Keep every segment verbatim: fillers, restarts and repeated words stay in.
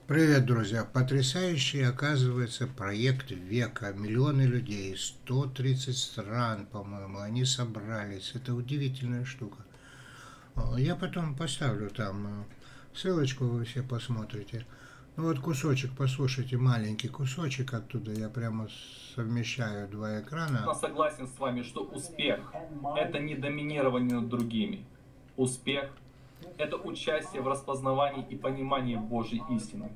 Привет, друзья! Потрясающий, оказывается, проект века. Миллионы людей, сто тридцать стран, по-моему, они собрались. Это удивительная штука. Я потом поставлю там ссылочку, вы все посмотрите. Ну вот кусочек, послушайте, маленький кусочек оттуда. Я прямо совмещаю два экрана. Я согласен с вами, что успех – это не доминирование над другими. Успех – это участие в распознавании и понимании Божьей истины.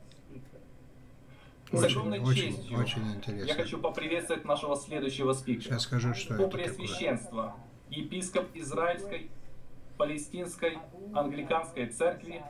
С огромной очень, честью очень интересно. Я хочу поприветствовать нашего следующего спикера. Сейчас скажу, что По это преосвященство, епископ Израильской, Палестинской, Англиканской церкви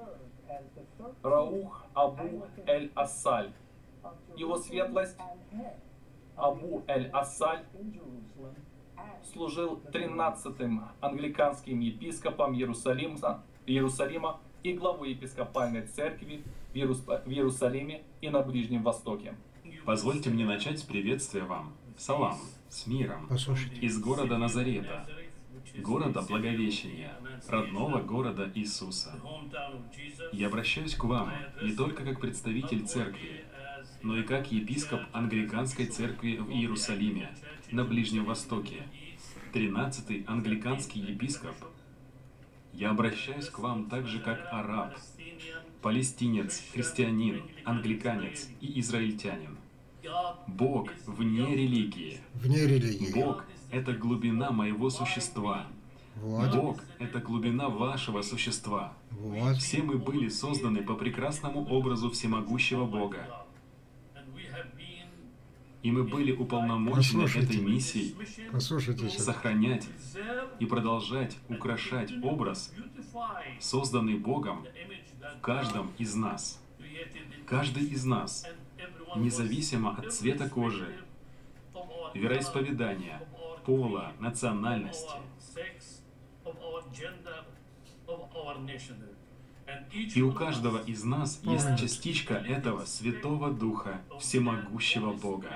Раух Абу Эль-Ассаль. Его светлость Абу Эль-Ассаль служил тринадцатым англиканским епископом Иерусалима, Иерусалима и главой епископальной церкви в, Иерус... в Иерусалиме и на Ближнем Востоке. Позвольте мне начать с приветствия вам. Салам, с миром. Послушайте. Из города Назарета, города Благовещения, родного города Иисуса. Я обращаюсь к вам не только как представитель церкви, но и как епископ Англиканской церкви в Иерусалиме, на Ближнем Востоке, тринадцатый англиканский епископ. Я обращаюсь к вам также как араб, палестинец, христианин, англиканец и израильтянин. Бог вне религии. Вне религии. Бог — это глубина моего существа. Вот. Бог — это глубина вашего существа. Вот. Все мы были созданы по прекрасному образу всемогущего Бога. И мы были уполномочены этой миссией Послушайте сохранять и продолжать украшать образ, созданный Богом в каждом из нас. Каждый из нас, независимо от цвета кожи, вероисповедания, пола, национальности. И у каждого из нас есть частичка этого Святого Духа, всемогущего Бога.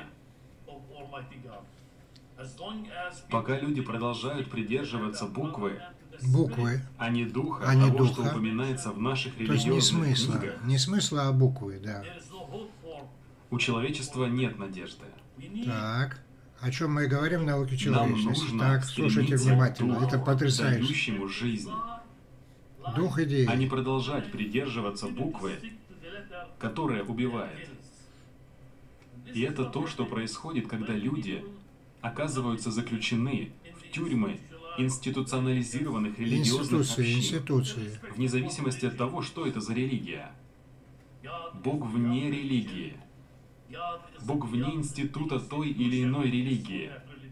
Пока люди продолжают придерживаться буквы, буквы, а не духа, а не того, духа. что упоминается в наших То есть не религиозных смысла, книгах, не смысла, а буквы, да. у человечества нет надежды. Так, о чем мы и говорим в науке Нам человечности. нужно Так, слушайте стремиться внимательно, к духу, это потрясающе. дающему жизнь, Дух идеи. а не продолжать придерживаться буквы, которая убивает. И это то, что происходит, когда люди оказываются заключены в тюрьмы институционализированных религиозных Институции, общин, институции. вне зависимости от того, что это за религия. Бог вне религии. Бог вне института той или иной религии.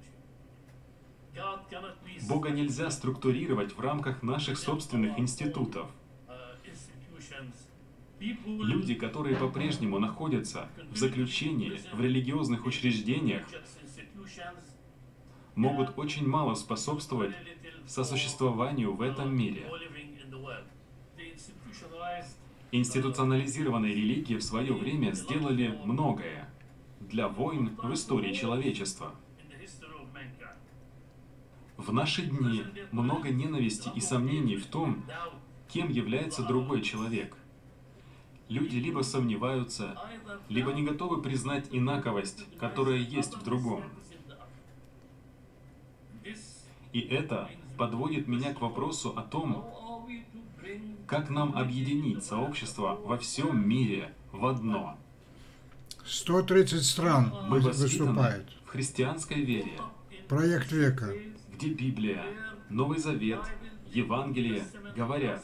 Бога нельзя структурировать в рамках наших собственных институтов. Люди, которые по-прежнему находятся в заключении в религиозных учреждениях, могут очень мало способствовать сосуществованию в этом мире. Институционализированные религии в свое время сделали многое для войн в истории человечества. В наши дни много ненависти и сомнений в том, кем является другой человек. Люди либо сомневаются, либо не готовы признать инаковость, которая есть в другом. И это подводит меня к вопросу о том, как нам объединить сообщество во всем мире в одно. сто тридцать стран Мы воспитаны выступают. в христианской вере, Проект века. где Библия, Новый Завет, Евангелие говорят: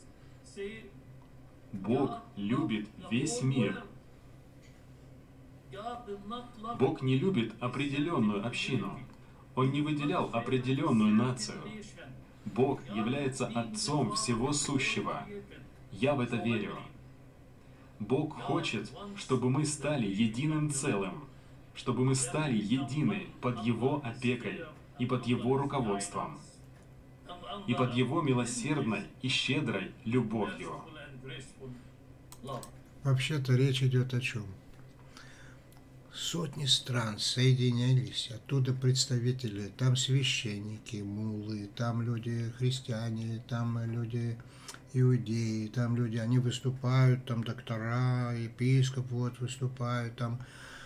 Бог любит весь мир. Бог не любит определенную общину. Он не выделял определенную нацию. Бог является Отцом всего сущего. Я в это верю. Бог хочет, чтобы мы стали единым целым, чтобы мы стали едины под Его опекой и под Его руководством, и под Его милосердной и щедрой любовью. Вообще-то речь идет о чем? Сотни стран соединялись, оттуда представители, там священники, муллы, там люди христиане, там люди иудеи, там люди, они выступают, там доктора, епископ вот выступают, там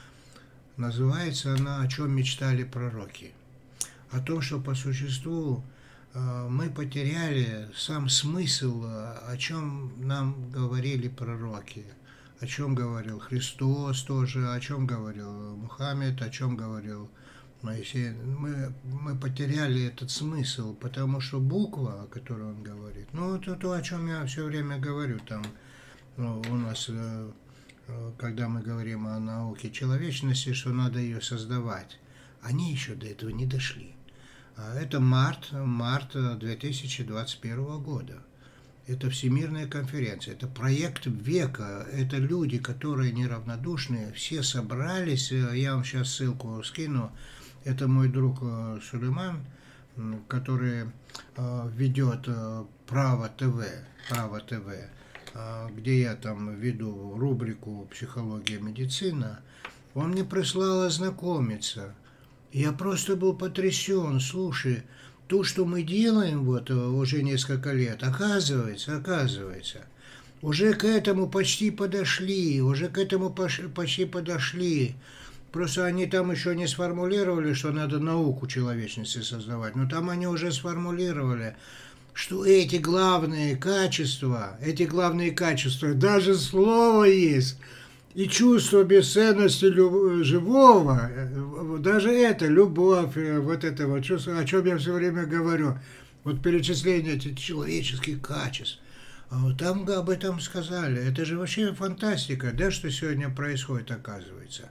называется она «О чем мечтали пророки». О том, что по существу мы потеряли сам смысл, о чем нам говорили пророки, о чем говорил Христос тоже, о чем говорил Мухаммед, о чем говорил Моисей. Мы, мы потеряли этот смысл, потому что буква, о которой он говорит, ну, это то, о чем я все время говорю, там, ну, у нас, когда мы говорим о науке человечности, что надо ее создавать, они еще до этого не дошли. Это март, март две тысячи двадцать первого года. Это Всемирная конференция, это проект века, это люди, которые неравнодушные, все собрались, я вам сейчас ссылку скину, это мой друг Сулейман, который ведет Право ТВ, Право ТВ, где я там веду рубрику «Психология, медицина», он мне прислал ознакомиться. Я просто был потрясен, слушай, то, что мы делаем вот уже несколько лет, оказывается, оказывается, уже к этому почти подошли, уже к этому почти подошли. Просто они там еще не сформулировали, что надо науку человечности создавать, но там они уже сформулировали, что эти главные качества, эти главные качества, даже слово есть, и чувство бесценности живого, даже это, любовь, вот это вот чувство, о чем я все время говорю, вот перечисление этих человеческих качеств, там об этом сказали. Это же вообще фантастика, да, что сегодня происходит, оказывается.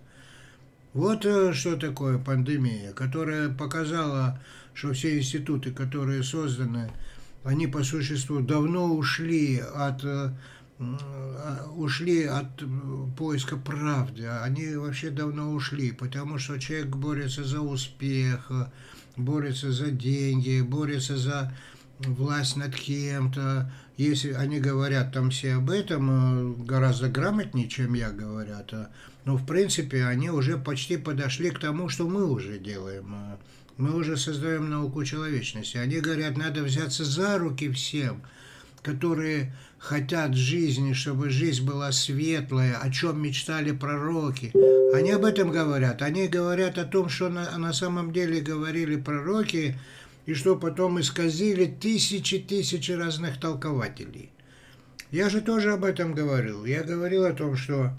Вот что такое пандемия, которая показала, что все институты, которые созданы, они по существу давно ушли от... ушли от поиска правды, они вообще давно ушли, потому что человек борется за успех, борется за деньги, борется за власть над кем-то. Если они говорят там все об этом, гораздо грамотнее, чем я говорят, но в принципе они уже почти подошли к тому, что мы уже делаем. Мы уже создаем науку человечности. Они говорят, надо взяться за руки всем, которые хотят жизни, чтобы жизнь была светлая, о чем мечтали пророки. Они об этом говорят. Они говорят о том, что на, на самом деле говорили пророки, и что потом исказили тысячи-тысячи разных толкователей. Я же тоже об этом говорил. Я говорил о том, что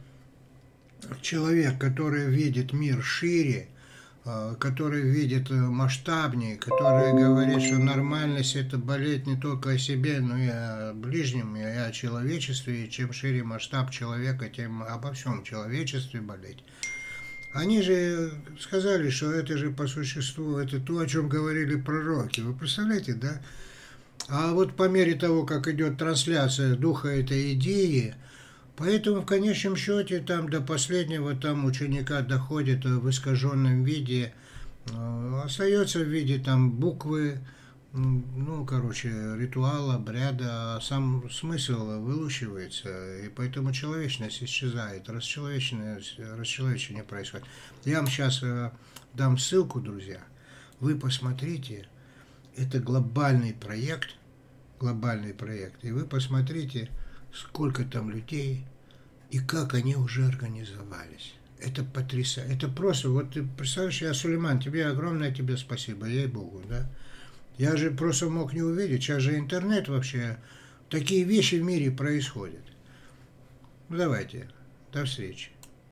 человек, который видит мир шире, который видит масштабнее, который говорит, что нормальность – это болеть не только о себе, но и о ближнем, и о человечестве, и чем шире масштаб человека, тем обо всем человечестве болеть. Они же сказали, что это же по существу, это то, о чем говорили пророки. Вы представляете, да? А вот по мере того, как идет трансляция духа этой идеи, поэтому в конечном счете там до последнего там ученика доходит в искаженном виде, остается в виде там буквы, ну, короче, ритуала, обряда, а сам смысл вылучивается, и поэтому человечность исчезает, расчеловечение, расчеловечение происходит. Я вам сейчас дам ссылку, друзья, вы посмотрите, это глобальный проект, глобальный проект, и вы посмотрите, сколько там людей и как они уже организовались. Это потрясающе. Это просто, вот ты представляешь, я, Сулейман, тебе огромное тебе спасибо, ей-богу, да? Я же просто мог не увидеть, сейчас же интернет вообще, такие вещи в мире происходят. Ну, давайте, до встречи.